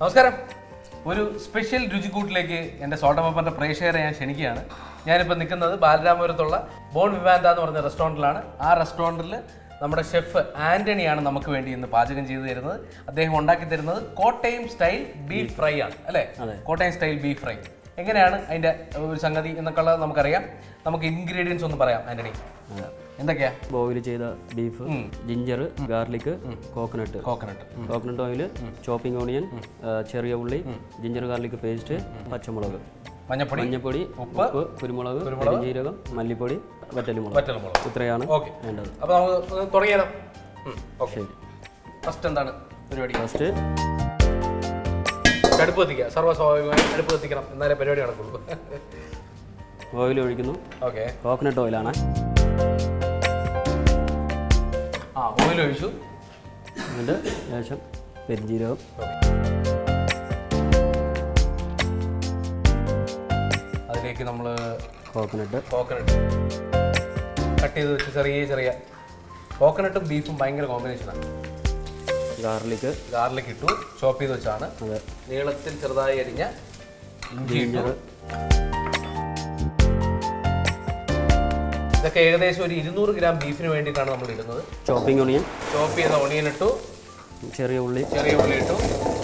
നമസ്കാരം. ഒരു സ്പെഷ്യൽ രുചിക്കൂട്ടിലേക്ക് എൻ്റെ സോൾട്ടമ്മപ്പൻ്റെ പ്രേക്ഷകരെ ഞാൻ ക്ഷണിക്കുകയാണ്. ഞാനിപ്പോൾ നിൽക്കുന്നത് ബാലരാമപുരത്തുള്ള ബോൺ വിവാന്ത എന്ന് പറഞ്ഞ റെസ്റ്റോറൻറ്റിലാണ്. ആ റെസ്റ്റോറൻറ്റിൽ നമ്മുടെ ഷെഫ് ആൻ്റണിയാണ് നമുക്ക് വേണ്ടി ഇന്ന് പാചകം ചെയ്തു തരുന്നത്. അദ്ദേഹം ഉണ്ടാക്കി തരുന്നത് കോട്ടയം സ്റ്റൈൽ ബീഫ് ഫ്രൈ ആണ് അല്ലേ? കോട്ടയം സ്റ്റൈൽ ബീഫ് ഫ്രൈ എങ്ങനെയാണ് അതിൻ്റെ ഒരു സംഗതി എന്നൊക്കെ ഉള്ളത് നമുക്കറിയാം. നമുക്ക് ഇൻഗ്രീഡിയൻസ് ഒന്ന് പറയാം ആൻ്റണി, എന്തൊക്കെയാ? ബോയിൽ ചെയ്ത beef, ginger, garlic, coconut oil, chopping onion, ചെറിയ ഉള്ളി, ജിഞ്ചർ ഗാർലിക് പേസ്റ്റ്, പച്ചമുളക്, മഞ്ഞപ്പൊടി, ഉപ്പ്, കുരുമുളക്, ജീരകം, മല്ലിപ്പൊടി, വറ്റൽമുളക്. ഇത്രയാണ് വേണ്ടത്. അപ്പോൾ നമുക്ക് തുടങ്ങിയാലോ? ശരി. ഫസ്റ്റ് എന്താണ് പരിപാടി? ഫസ്റ്റ് അടുപ്പ് കത്തിക്കുക. സർവ്വസ്വാഭാവികമായി അടുപ്പ് കത്തിക്കണം, എന്നാലേ പരിപാടി നടക്കുള്ളൂ. ഓയിൽ ഒഴിക്കുന്നു. ഓക്കെ, കോക്കനട്ട് ഓയിലാണ്. ഓയിൽ ഒഴിച്ചു. എന്നിട്ട് ശേഷം പെരുംജീരകം, അതിലേക്ക് നമ്മൾ കോക്കനട്ട് കട്ട് ചെയ്ത് വെച്ച് ചെറിയ കോക്കനട്ടും ബീഫും ഭയങ്കര കോമ്പിനേഷനാണ്. ഗാർലിക് ഇട്ടു, ചോപ്പ് ചെയ്ത് വെച്ചാണ്. നീളത്തിൽ ചെറുതായി അരിഞ്ഞ ഇഞ്ചി ഇട്ടു. ഇതൊക്കെ ഏകദേശം ഒരു 200 ഗ്രാം ബീഫിന് വേണ്ടിയിട്ടാണ് നമ്മൾ ഇടുന്നത്. ചോപ്പിംഗ് ഓണിയൻ, ചോപ്പ് ചെയ്ത ഓണിയൻ ഇട്ടു. ചെറിയ ഉള്ളി ഇട്ടു.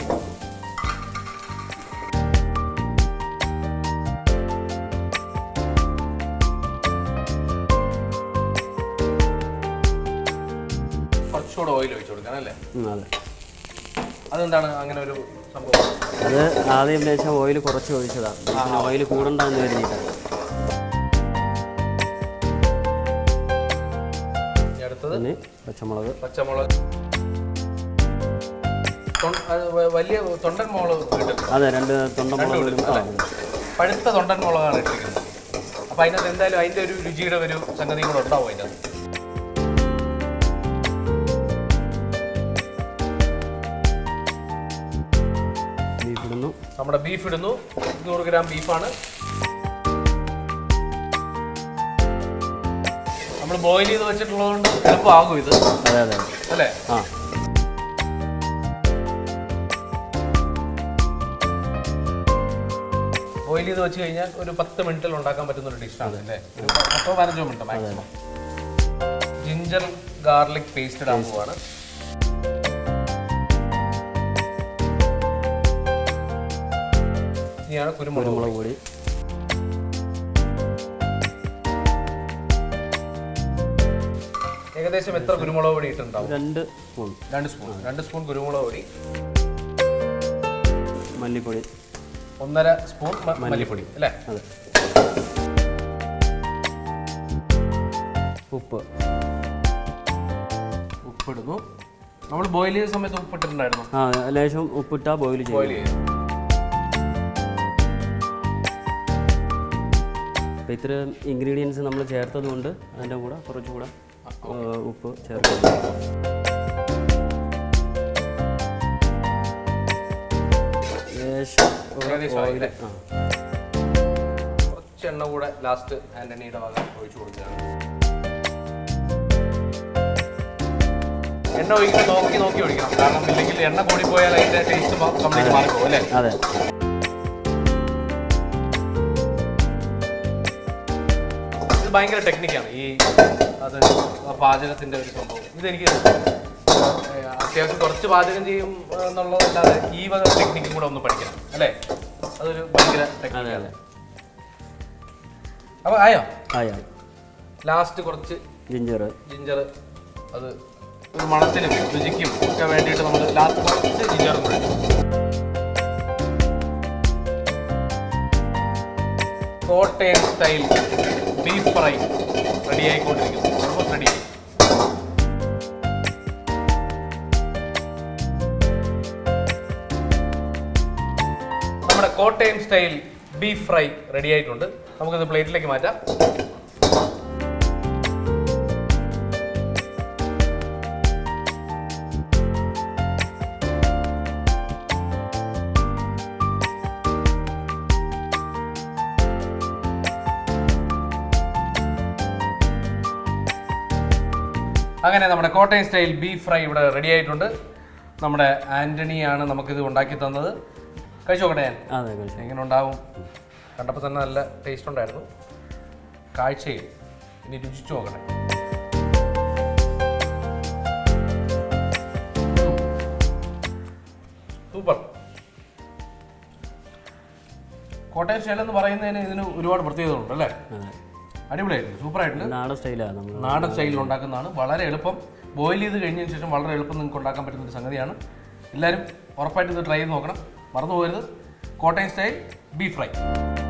കുറച്ചുകൂടെ ഓയിൽ ഒഴിച്ചു കൊടുക്കണം അല്ലേ? അതെ. അതെന്താണ് അങ്ങനെ ഒരു സംഭവം? അത് ആദ്യം ലേശം ഓയിൽ കുറച്ച് ഒഴിച്ചതാണ്. ഓയിൽ കൂടണ്ടെന്ന് കരുതിയിട്ടാണ്. പച്ചമുളക്, വലിയ തൊണ്ടൻ മുളക് കിട്ടും. അതെ, 2 തൊണ്ടമുളക്, പഴുത്ത തൊണ്ടൻ മുളകാണ് ഇട്ടിരിക്കുന്നത്. അപ്പൊ അതിനകത്ത് എന്തായാലും അതിന്റെ ഒരു രുചിയുടെ ഒരു സംഗതി കൂടെ ഉണ്ടാവും അതിനകത്ത്. ബീഫ് ഇടുന്നു. നമ്മുടെ ബീഫ് ഇടുന്നു. 100 ഗ്രാം ബീഫാണ്. നമ്മൾ ബോയിൽ ചെയ്ത് വെച്ചിട്ടുള്ളതുകൊണ്ട് എളുപ്പമാകും ഇത്. അല്ലേ? ബോയിൽ ചെയ്ത് വെച്ച് കഴിഞ്ഞാൽ ഒരു 10 മിനിറ്റിൽ ഉണ്ടാക്കാൻ പറ്റുന്ന ഒരു ഡിഷാണ് അല്ലേ? ഒരു 10-15 minute maximum. Ginger garlic paste ഇടാൻ പോവാണ്. ഇനിയാണ് കുരുമുളക് പൊടി. ഏകദേശം എത്ര കുരുമുളക് പൊടി ഇട്ടുണ്ടാവും? 2 സ്പൂൺ കുരുമുളക് പൊടി. മല്ലിപ്പൊടി 1.5 സ്പൂൺ മല്ലിപ്പൊടി അല്ലേ? ഉപ്പിടുന്നു. നമ്മൾ ബോയിൽ ചെയ്ത സമയത്ത് ഉപ്പിട്ടിട്ടുണ്ടായിരുന്നു. ലേശം ഉപ്പിട്ടാ ബോയിൽ ചെയ്യും. അപ്പോൾ ഇത്ര ഇൻഗ്രീഡിയൻസ് നമ്മൾ ചേർത്തത് കൊണ്ട് അതിൻ്റെ കൂടെ കുറച്ചുകൂടെ ഉപ്പ് ചേർക്കും. കുറച്ച് എണ്ണ കൂടെ ലാസ്റ്റ് ആൻ്റണിയുടെ വക ഒഴിച്ചു കൊടുക്കുകയാണ്. എണ്ണ ഒഴിക്കുമ്പോൾ നോക്കി ഒഴിക്കണം, കാരണം ഇല്ലെങ്കിൽ എണ്ണ കൂടിപ്പോയാൽ അതിൻ്റെ ടേസ്റ്റ് കംപ്ലീറ്റ് മാറിപ്പോകും അല്ലേ? അതെ. ഇത് ഭയങ്കര ടെക്നിക്കാണ് ഈ പാചകത്തിൻ്റെ ഒരു സംഭവം. ഇതെനിക്ക് അത്യാവശ്യം കുറച്ച് പാചകം ചെയ്യും എന്നുള്ളതല്ലാതെ ഈ വക ടെക്നിക്കും കൂടെ ഒന്ന് പഠിക്കണം അല്ലേ? അതൊരു ഭയങ്കര ടെക്നിക്കാണ്. അപ്പോൾ ആയോ? ലാസ്റ്റ് കുറച്ച് ജിഞ്ചർ, അത് ഒരു മണത്തിനും രുചിക്കും ഒക്കെ വേണ്ടിയിട്ട് നമ്മൾ ലാസ്റ്റ് കുറച്ച് ജിഞ്ചറും കൂടെ. Kottayam style beef fry ready ആയിക്കൊണ്ടിരിക്കുന്നു. Almost ready. നമ്മുടെ Kottayam style beef fry ready ആയിട്ടുണ്ട്. നമുക്കിത് പ്ലേറ്റിലേക്ക് മാറ്റാം. അങ്ങനെ നമ്മുടെ കോട്ടയം സ്റ്റൈൽ ബീഫ് ഫ്രൈ ഇവിടെ റെഡി ആയിട്ടുണ്ട്. നമ്മുടെ ആൻ്റണിയാണ് നമുക്കിത് ഉണ്ടാക്കി തന്നത്. കഴിച്ചു നോക്കട്ടെ ഞാൻ. അതെ കഴിച്ചു. എങ്ങനെ ഉണ്ടാവും? കണ്ടപ്പോൾ തന്നെ നല്ല ടേസ്റ്റ് ഉണ്ടായിരുന്നു. കാഴ്ചയിൽ ഇനി രുചിച്ചു നോക്കട്ടെ. സൂപ്പർ. കോട്ടയം സ്റ്റൈൽ എന്ന് പറയുന്നതിന് ഇതിന് ഒരുപാട് പ്രത്യേകതകളുണ്ട് അല്ലേ? അടിപൊളിയായിട്ടുണ്ട്, സൂപ്പറായിട്ടുണ്ട്. നാടൻ സ്റ്റൈലാണ് നമ്മൾ. നാടൻ സ്റ്റൈലിൽ ഉണ്ടാക്കുന്നതാണ്. വളരെ എളുപ്പം, ബോയിൽ ചെയ്ത് കഴിഞ്ഞതിന് ശേഷം വളരെ എളുപ്പം നിങ്ങൾക്ക് ഉണ്ടാക്കാൻ പറ്റുന്ന ഒരു സംഗതിയാണ്. എല്ലാവരും ഉറപ്പായിട്ട് ഇത് ട്രൈ ചെയ്ത് നോക്കണം. മറന്നു പോകരുത്. Kottayam style beef fry.